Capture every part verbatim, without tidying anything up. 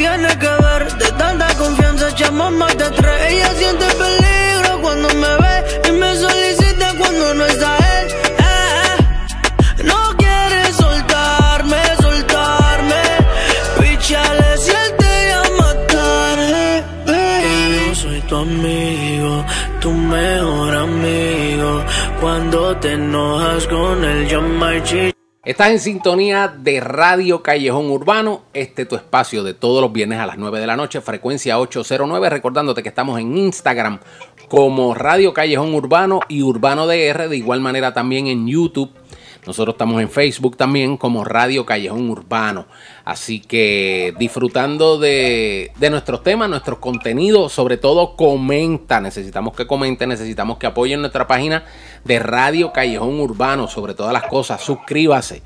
tiene que ver. De tanta confianza echamos más de tres. Ella siente peligro cuando me ve y me solicita cuando no está él. Eh, eh. No quiere soltarme, soltarme. Pichale si él te llama tarde. Eh. Yo soy tu amigo, tu mejor amigo. Cuando te enojas con él, yo marché. Estás en sintonía de Radio Callejón Urbano, este tu espacio de todos los viernes a las nueve de la noche, frecuencia ocho cero nueve, recordándote que estamos en Instagram como Radio Callejón Urbano y Urbano D R, de igual manera también en YouTube. Nosotros estamos en Facebook también como Radio Callejón Urbano. Así que disfrutando de, de nuestros temas, nuestros contenidos, sobre todo comenta. Necesitamos que comenten, necesitamos que apoyen nuestra página de Radio Callejón Urbano. Sobre todas las cosas, suscríbase.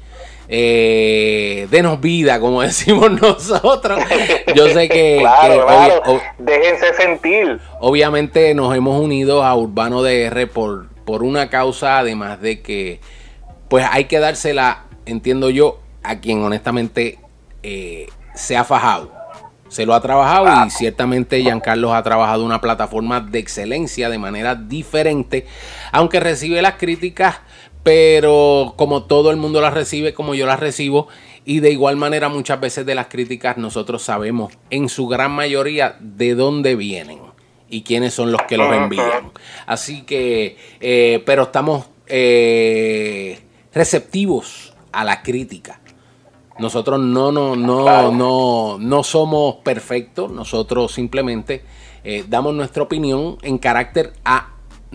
Eh, denos vida, como decimos nosotros. Yo sé que, claro, que claro. Obvi déjense sentir. Obviamente nos hemos unido a Urbano D R por, por una causa, además de que pues hay que dársela, entiendo yo, a quien honestamente eh, se ha fajado, se lo ha trabajado ah. y ciertamente Giancarlo ha trabajado una plataforma de excelencia de manera diferente, aunque recibe las críticas, pero como todo el mundo las recibe, como yo las recibo, y de igual manera muchas veces de las críticas nosotros sabemos en su gran mayoría de dónde vienen y quiénes son los que los envían. Así que, eh, pero estamos eh, receptivos a la crítica. Nosotros no, no, no, no, no somos perfectos. Nosotros simplemente eh, damos nuestra opinión en carácter a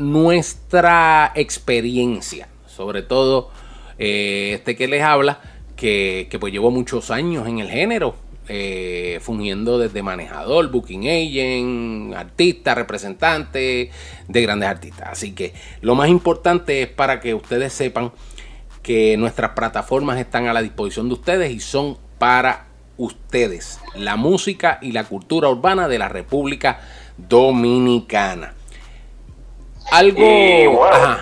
nuestra experiencia. Sobre todo eh, este que les habla, que, que pues llevo muchos años en el género, eh, fungiendo desde manejador, booking agent, artista, representante de grandes artistas. Así que lo más importante es para que ustedes sepan que nuestras plataformas están a la disposición de ustedes y son para ustedes, la música y la cultura urbana de la República Dominicana. Algo... Y bueno, ajá.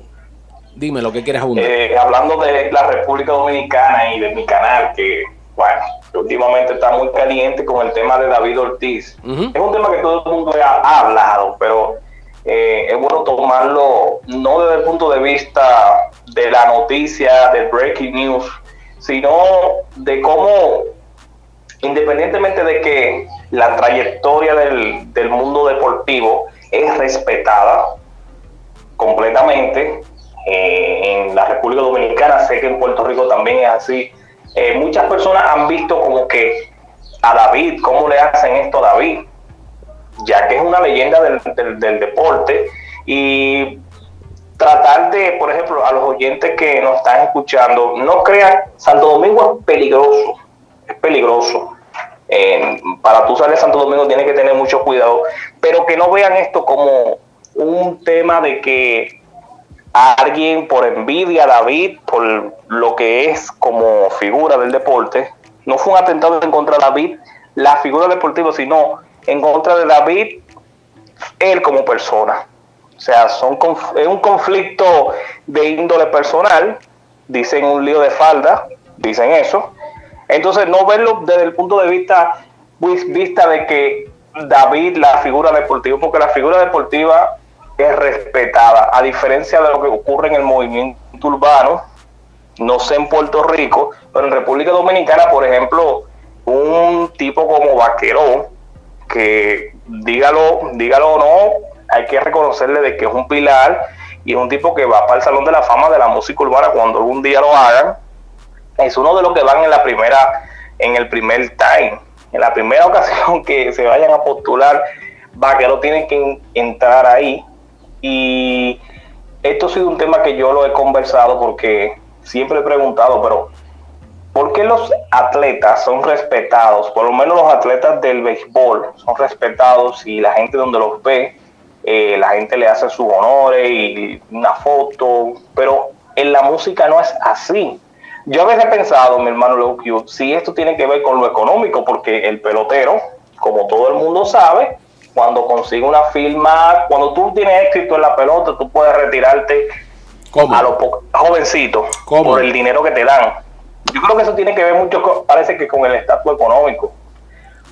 Dime lo que quieres abundar. Eh, hablando de la República Dominicana y de mi canal, que bueno, que últimamente está muy caliente con el tema de David Ortiz. Uh-huh. Es un tema que todo el mundo ha, ha hablado, pero eh, es bueno tomarlo no desde el punto de vista de la noticia, del breaking news, sino de cómo, independientemente de que la trayectoria del, del mundo deportivo es respetada completamente eh, en la República Dominicana, sé que en Puerto Rico también es así. Eh, muchas personas han visto como que a David, cómo le hacen esto a David, ya que es una leyenda del, del, del deporte, y tratar de, por ejemplo, a los oyentes que nos están escuchando, no crean, Santo Domingo es peligroso, es peligroso. Eh, para tú salir de Santo Domingo tienes que tener mucho cuidado, pero que no vean esto como un tema de que alguien por envidia a David, por lo que es como figura del deporte, no fue un atentado en contra de David, la figura deportiva, sino en contra de David, él como persona. O sea, son es un conflicto de índole personal, dicen un lío de falda, dicen eso. Entonces no verlo desde el punto de vista, vista de que David, la figura deportiva, porque la figura deportiva es respetada, a diferencia de lo que ocurre en el movimiento urbano, no sé en Puerto Rico, pero en República Dominicana, por ejemplo, un tipo como Vaqueró, que dígalo, dígalo o no, hay que reconocerle de que es un pilar y es un tipo que va para el Salón de la Fama de la música urbana cuando algún día lo hagan. Es uno de los que van en la primera, en el primer time, en la primera ocasión que se vayan a postular, Vaqueró tiene que entrar ahí. Y esto ha sido un tema que yo lo he conversado porque siempre he preguntado, pero ¿por qué los atletas son respetados? Por lo menos los atletas del béisbol son respetados y la gente donde los ve, eh, la gente le hace sus honores y una foto, pero en la música no es así. Yo a veces he pensado, mi hermano Leo Q, si esto tiene que ver con lo económico, porque el pelotero, como todo el mundo sabe, cuando consigue una firma, cuando tú tienes éxito en la pelota, tú puedes retirarte ¿Cómo? a los jovencitos por el dinero que te dan. Yo creo que eso tiene que ver mucho, con, parece que con el estatus económico.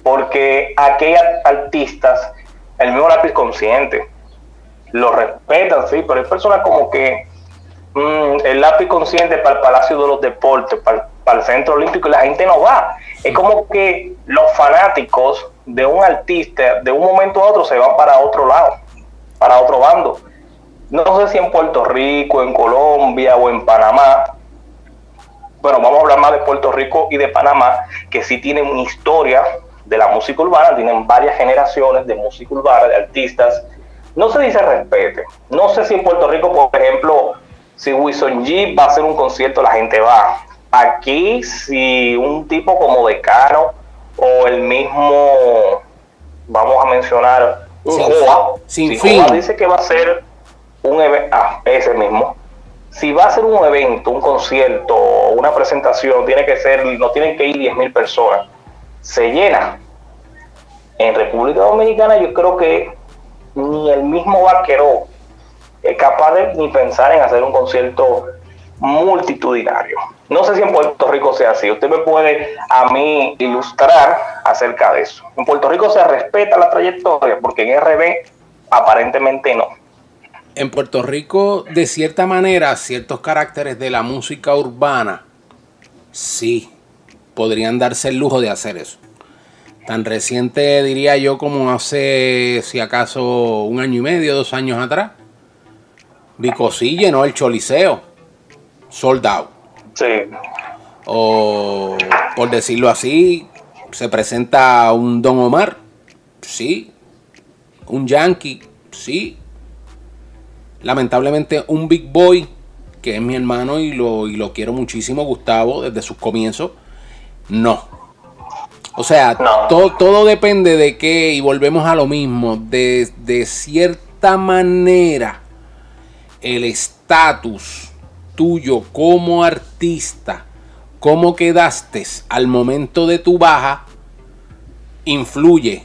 porque aquellos artistas, el mismo Lápiz Consciente, lo respetan, sí, pero hay personas como que mmm, el Lápiz Consciente para el Palacio de los Deportes, para, para el Centro Olímpico, y la gente no va. Es como que los fanáticos de un artista, de un momento a otro, se van para otro lado, para otro bando. No sé si en Puerto Rico, en Colombia o en Panamá. Bueno, vamos a hablar más de Puerto Rico y de Panamá, que sí tienen una historia de la música urbana, tienen varias generaciones de música urbana, de artistas. No sé si se respete. No sé si en Puerto Rico, por ejemplo, si Wilson G va a hacer un concierto, la gente va. Aquí, si un tipo como Decano o el mismo, vamos a mencionar, un Joa, si Joa dice que va a ser un evento, ah, ese mismo. Si va a ser un evento, un concierto, una presentación, tiene que ser, no tienen que ir diez mil personas. Se llena. En República Dominicana yo creo que ni el mismo Vaquero es capaz de ni pensar en hacer un concierto multitudinario. No sé si en Puerto Rico sea así. Usted me puede a mí ilustrar acerca de eso. En Puerto Rico se respeta la trayectoria, porque en R B aparentemente no. En Puerto Rico, de cierta manera, ciertos caracteres de la música urbana, sí, podrían darse el lujo de hacer eso. Tan reciente, diría yo, como hace, si acaso, un año y medio, dos años atrás, Vico sí llenó el Choliseo, sold out. Sí. O, por decirlo así, se presenta un Don Omar, sí. Un Yankee, sí. Lamentablemente un Big Boy, que es mi hermano y lo, y lo quiero muchísimo, Gustavo, desde sus comienzos, no. O sea, no. to, todo depende de que, y volvemos a lo mismo, de, de cierta manera, el estatus tuyo como artista, cómo quedaste al momento de tu baja, influye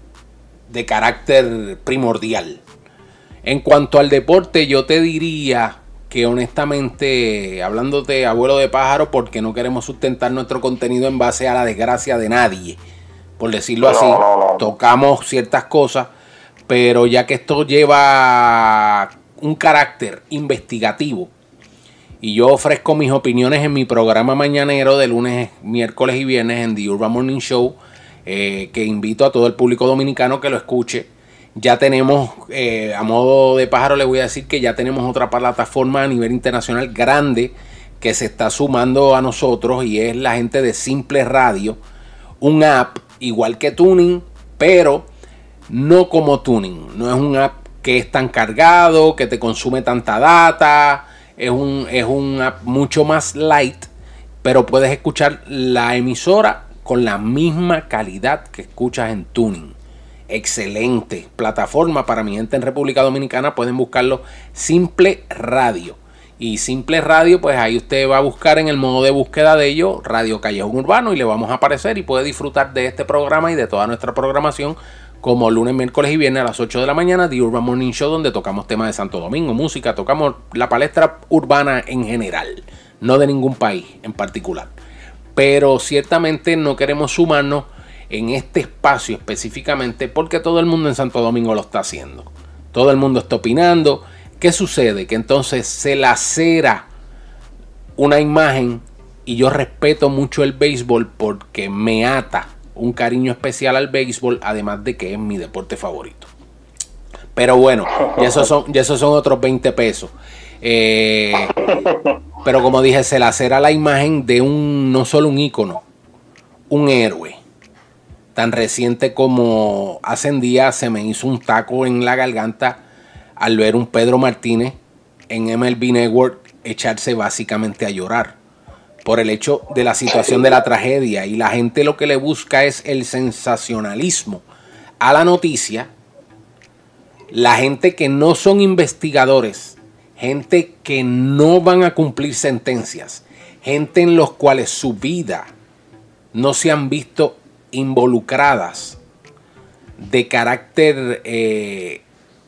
de carácter primordial. En cuanto al deporte, yo te diría que honestamente, hablándote abuelo de pájaro, porque no queremos sustentar nuestro contenido en base a la desgracia de nadie, por decirlo así, no, no, no. Tocamos ciertas cosas, pero ya que esto lleva un carácter investigativo y yo ofrezco mis opiniones en mi programa mañanero de lunes, miércoles y viernes en The Urban Morning Show, eh, que invito a todo el público dominicano que lo escuche. Ya tenemos, eh, a modo de pájaro le voy a decir que ya tenemos otra plataforma a nivel internacional grande que se está sumando a nosotros, y es la gente de Simple Radio, un app igual que Tuning, pero no como Tuning. No es un app que es tan cargado, que te consume tanta data, es un, es un app mucho más light, pero puedes escuchar la emisora con la misma calidad que escuchas en Tuning. Excelente plataforma para mi gente en República Dominicana. Pueden buscarlo, Simple Radio. Y Simple Radio, pues ahí usted va a buscar en el modo de búsqueda de ello Radio Callejón Urbano y le vamos a aparecer, y puede disfrutar de este programa y de toda nuestra programación como lunes, miércoles y viernes a las ocho de la mañana, The Urban Morning Show, donde tocamos temas de Santo Domingo, música, tocamos la palestra urbana en general, no de ningún país en particular. Pero ciertamente no queremos sumarnos en este espacio específicamente porque todo el mundo en Santo Domingo lo está haciendo. Todo el mundo está opinando. ¿Qué sucede? Que entonces se lacera una imagen, y yo respeto mucho el béisbol porque me ata un cariño especial al béisbol, además de que es mi deporte favorito. Pero bueno, ya esos son, ya esos son otros veinte pesos. Eh, pero como dije, se lacera la imagen de un, no solo un ícono, un héroe. Tan reciente como hace días se me hizo un taco en la garganta al ver un Pedro Martínez en M L B Network echarse básicamente a llorar por el hecho de la situación de la tragedia, y la gente lo que le busca es el sensacionalismo a la noticia. La gente que no son investigadores, gente que no van a cumplir sentencias, gente en los cuales su vida no se han visto involucradas de carácter eh,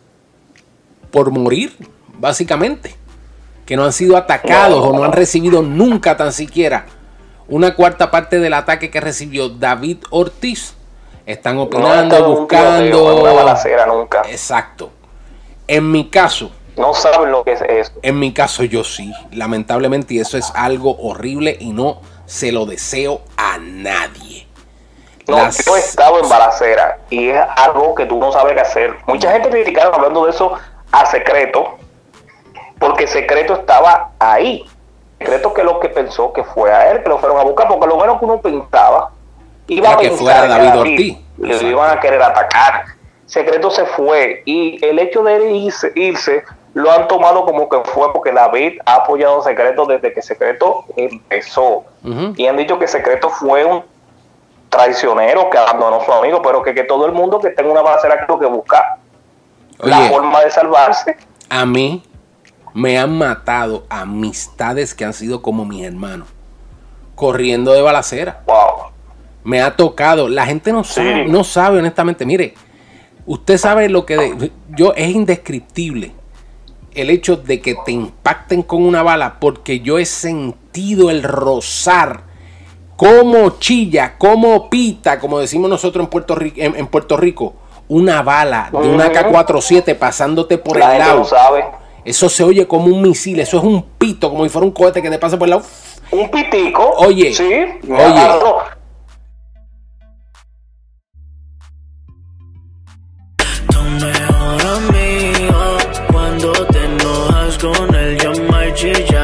por morir, básicamente, que no han sido atacados o no han recibido nunca tan siquiera una cuarta parte del ataque que recibió David Ortiz. están No he opinando, estado en un tiroteo, en buscando. una balacera nunca. Exacto. En mi caso, No saben lo que es eso. en mi caso yo sí, lamentablemente, y eso es algo horrible y no se lo deseo a nadie. No, Las- yo he estado en balacera y es algo que tú no sabes qué hacer. Mucha gente criticaron hablando de eso a Secreto, porque Secreto estaba ahí. Secreto que lo que pensó que fue a él, que lo fueron a buscar, porque lo menos que uno pensaba, iba Era a que pensar fuera que David a Ortiz. le Exacto. iban a querer atacar. Secreto se fue y el hecho de él irse, irse lo han tomado como que fue porque David ha apoyado a Secreto desde que Secreto empezó. Ujú. Y han dicho que Secreto fue un traicionero que abandonó a su amigo, pero que, que todo el mundo que tenga una balacera que lo que busca la Oye, forma de salvarse. a mí me han matado amistades que han sido como mis hermanos, corriendo de balacera. Wow. Me ha tocado. La gente no sabe, Sí. no sabe honestamente. Mire, usted sabe lo que de- yo es indescriptible el hecho de que te impacten con una bala, porque yo he sentido el rozar, cómo chilla, cómo pita, como decimos nosotros en Puerto Rico, en, en Puerto Rico, una bala de una Ujú. A K cuarenta y siete pasándote por La el gente lado. lo sabe. Eso se oye como un misil, eso es un pito, como si fuera un cohete que te pasa por el lado. Un pitico. Oye, Sí. me oye. agarró. Tu mejor amigo, cuando te enojas con él, llama y chilla.